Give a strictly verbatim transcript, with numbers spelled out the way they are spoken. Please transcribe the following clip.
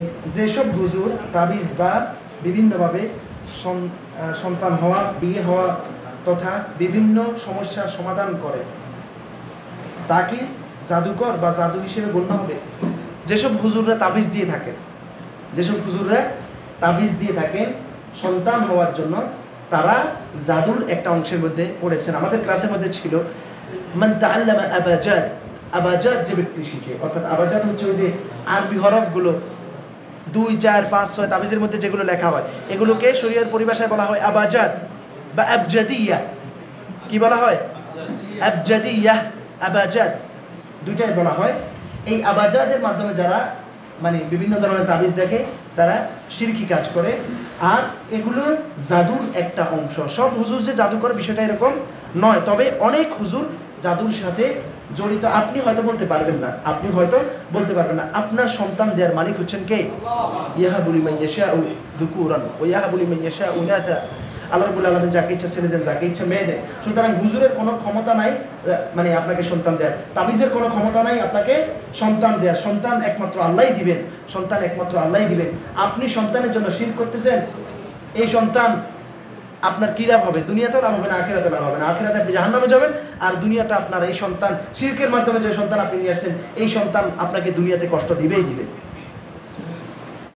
যেসব হুজুর তাবিজ বা বিভিন্নভাবে সন্তান হওয়া, বিয়ে হওয়া তথা বিভিন্ন সমস্যার সমাধান করে, তা কি জাদুকর বা জাদু হিসেবে গণ্য হবে? যেসব হুজুররা তাবিজ দিয়ে থাকেন যেসব হুজুররা তাবিজ দিয়ে থাকেন সন্তান হওয়ার জন্য, তারা জাদুর একটা অংশের মধ্যে পড়েছেন। আমাদের ক্লাসের মধ্যে ছিল মান তাআল্লামা আবাজাদ, আবাজাদ যে ব্যক্তি শিখে, অর্থাৎ আবাজাদ হচ্ছে ওই যে আরবি হরফগুলো দুই চার পাঁচ ছয় তাবিজের মধ্যে যেগুলো লেখা হয়, এগুলোকে শরীয়তের পরিভাষায় বলা হয় আবাজাদ বা আবজাদিয়া। কি বলা হয়? আবজাদিয়া, আবাজাদ দুইটাই বলা হয়। এই আবাজাদের মাধ্যমে যারা মানে বিভিন্ন ধরনের তাবিজ দেখে তারা শিরকি কাজ করে, আর এগুলো জাদুর একটা অংশ। সব হুজুর যে জাদু করে বিষয়টা এরকম নয়, তবে অনেক হুজুর জাদুর সাথে জড়িত। আপনি হয়তো বলতে পারবেন না আপনি হয়তো বলতে পারবেন না আপনার সন্তান দেওয়ার মালিক হচ্ছেন কে? ইয়াহাবু লিমান ইয়াশাউ যুকুরান ওয়া ইয়াহাবু লিমান ইয়াশাউ ইনাসা। আল্লাহ রাব্বুল আলামিন যাকে ইচ্ছা ছেলে দেন, যাকে ইচ্ছা মেয়ে দেন। সুতরাং হুজুরের কোনো ক্ষমতা নাই মানে আপনাকে সন্তান দেওয়ার, তাবিজের কোনো ক্ষমতা নাই আপনাকে সন্তান দেওয়ার। সন্তান একমাত্র আল্লাহই দিবেন, সন্তান একমাত্র আল্লাহই দিবেন। আপনি সন্তানের জন্য শিরক করতেছেন, এই সন্তান আপনার কী লাভ হবে? দুনিয়াতেও লাভ হবে না, আখিরাতে লাভ হবে না। আখিরাতে আপনি জাহান্নামে যাবেন, আর দুনিয়াটা আপনার এই সন্তান শিরকের মাধ্যমে যে সন্তান আপনি নিয়ে আসছেন, এই সন্তান আপনাকে দুনিয়াতে কষ্ট দিবেই দিবে।